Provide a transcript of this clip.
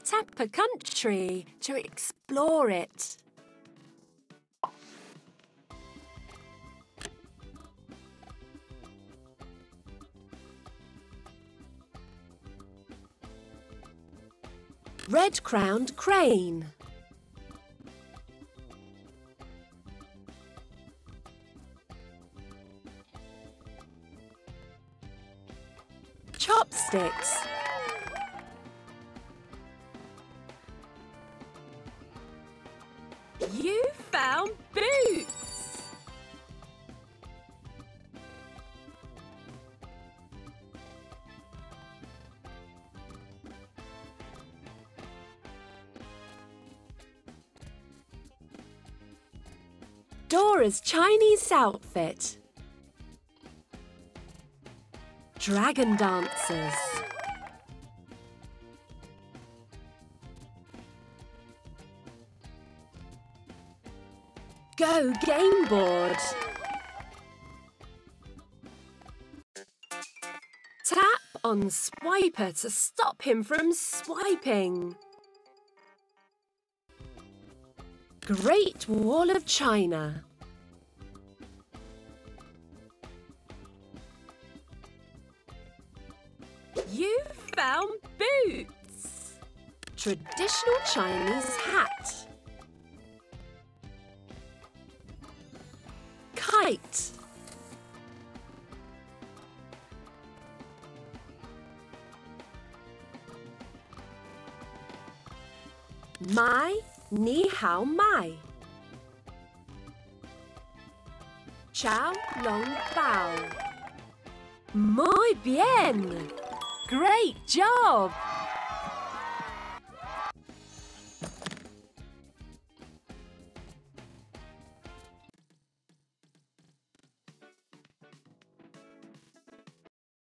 Tap a country to explore it. Red-crowned crane. Chopsticks. You found boots! Dora's Chinese outfit. Dragon dancers. Go game board. Tap on Swiper to stop him from swiping. Great Wall of China. You found boots. Traditional Chinese hat. Kite. Mai Ni Hao Mai. Ciao Long Bao. Muy bien! Great job!